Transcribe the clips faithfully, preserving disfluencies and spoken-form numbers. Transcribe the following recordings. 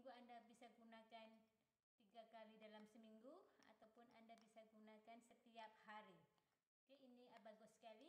seminggu Anda bisa gunakan tiga kali dalam seminggu, ataupun Anda bisa gunakan setiap hari. Okey, ini bagus sekali.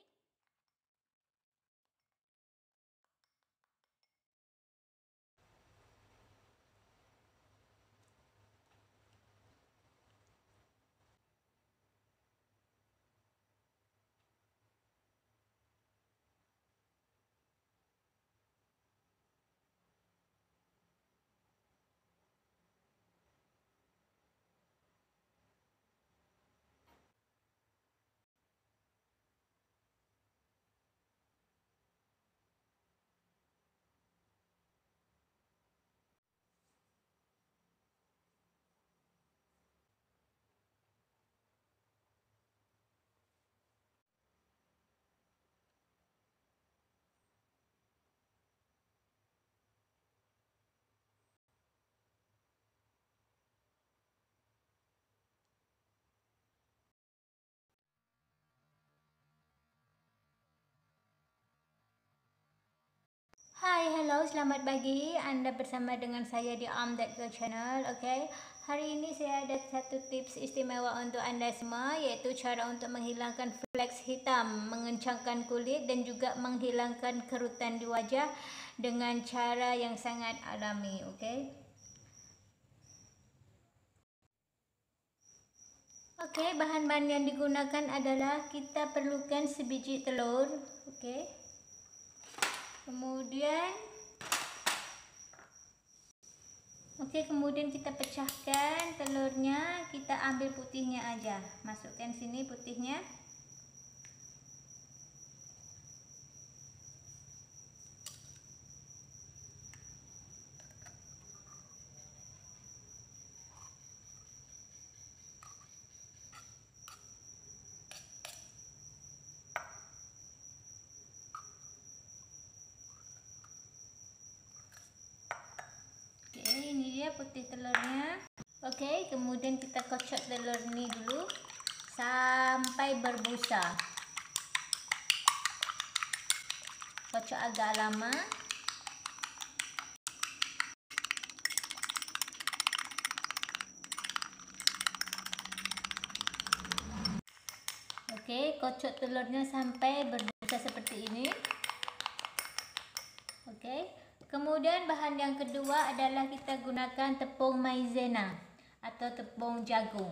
Hai, hello, selamat pagi. Anda bersama dengan saya di Am That Girl Channel. Okay, hari ini saya ada satu tips istimewa untuk anda semua, iaitu cara untuk menghilangkan fleks hitam, mengencangkan kulit dan juga menghilangkan kerutan di wajah dengan cara yang sangat alami. Okay. Okay, bahan-bahan yang digunakan adalah kita perlukan sebiji telur. Okay. Kemudian Okey, kemudian kita pecahkan telurnya, kita ambil putihnya aja. Masukkan sini putihnya. Okey, ini dia putih telurnya. Okey, kemudian kita kocok telur ni dulu sampai berbusa. Kocok agak lama. Okey, kocok telurnya sampai berbusa seperti ini. Okey. Kemudian bahan yang kedua adalah kita gunakan tepung maizena atau tepung jagung.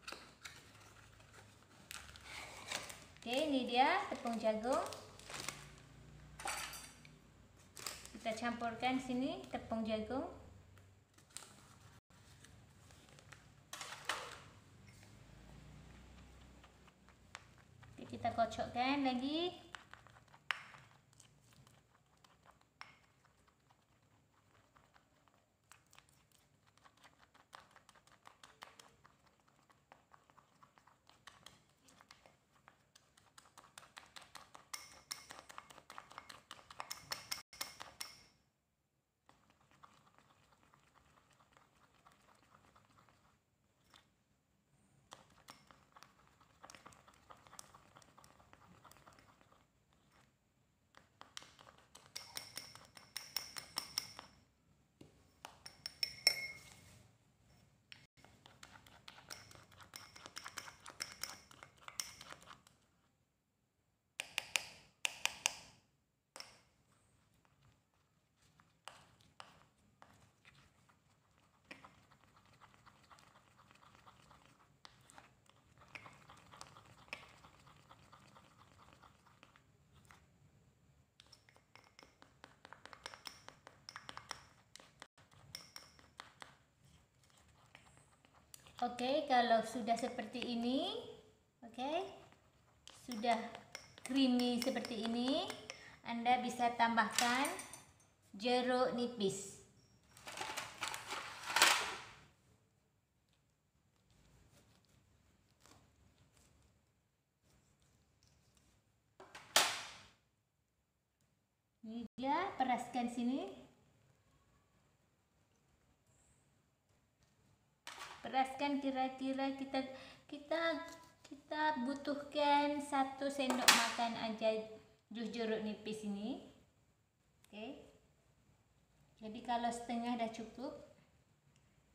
Okey, ini dia tepung jagung. Kita campurkan sini tepung jagung. Okey, kita kocokkan lagi. Okey, kalau sudah seperti ini, okey, sudah creamy seperti ini, anda bisa tambahkan jeruk nipis. Ini dia, peraskan sini. Peraskan kira-kira kita kita kita butuhkan satu sendok makan aja jus jeruk nipis ini. Okey. Jadi kalau setengah dah cukup.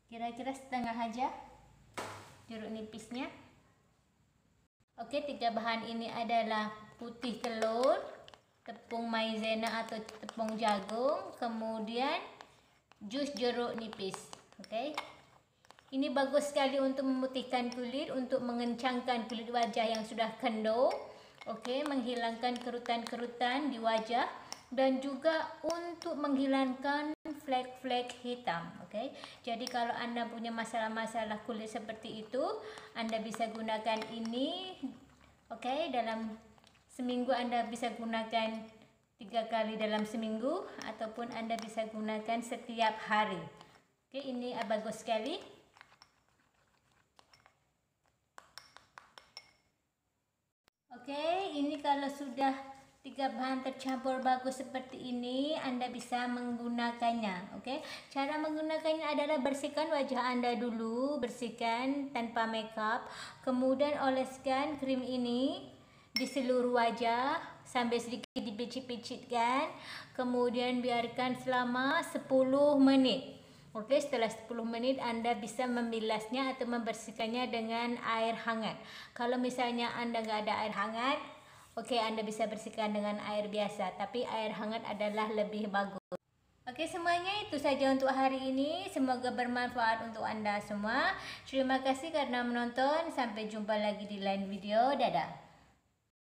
kira-kira setengah aja jeruk nipisnya. Oke, tiga bahan ini adalah putih telur, tepung maizena atau tepung jagung, kemudian jus jeruk nipis. Oke, ini bagus sekali untuk memutihkan kulit, untuk mengencangkan kulit wajah yang sudah kendor. Oke, menghilangkan kerutan-kerutan di wajah dan juga untuk menghilangkan flek-flek hitam. Oke, jadi kalau Anda punya masalah-masalah kulit seperti itu, Anda bisa gunakan ini. Oke, dalam seminggu Anda bisa gunakan tiga kali dalam seminggu, ataupun Anda bisa gunakan setiap hari. Oke, ini bagus sekali. Oke, ini kalau sudah tiga bahan tercampur bagus seperti ini, Anda bisa menggunakannya. Oke, cara menggunakannya adalah bersihkan wajah Anda dulu, bersihkan tanpa makeup, kemudian oleskan krim ini di seluruh wajah sambil sedikit dipicit-picitkan, kemudian biarkan selama sepuluh menit. Oke, setelah sepuluh menit Anda bisa membilasnya atau membersihkannya dengan air hangat. Kalau misalnya Anda nggak ada air hangat, oke, Anda bisa bersihkan dengan air biasa, tapi air hangat adalah lebih bagus. Oke, semuanya itu saja untuk hari ini. Semoga bermanfaat untuk Anda semua. Terima kasih karena menonton. Sampai jumpa lagi di lain video. Dadah.